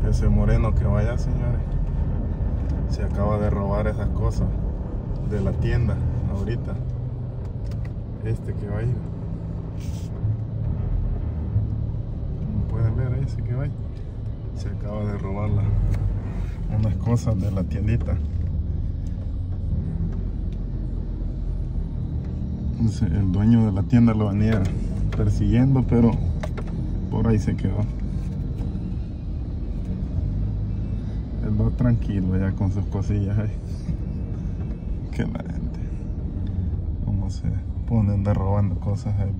Ese moreno que vaya, señores, se acaba de robar esas cosas de la tienda ahorita. Este que va ahí, como pueden ver ahí, ese que va ahí, se acaba de robar unas cosas de la tiendita. Entonces, el dueño de la tienda lo venía persiguiendo, pero por ahí se quedó. Él va tranquilo ya con sus cosillas ahí. Que la gente, cómo se pone a andar robando cosas ahí.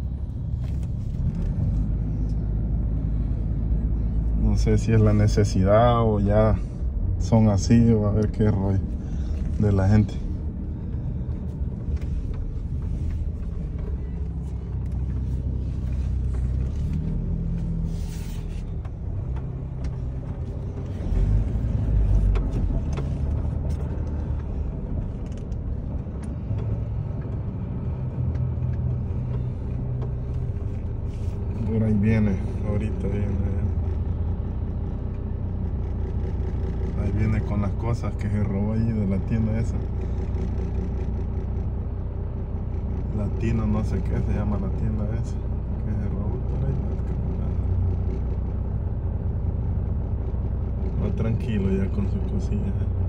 No sé si es la necesidad o ya son así, o a ver qué rollo de la gente. Por ahí viene, ahorita viene. Ahí viene con las cosas que se robó allí de la tienda esa. Latino, no sé qué se llama la tienda esa, que se robó por ahí. Va tranquilo ya con sus cosillas.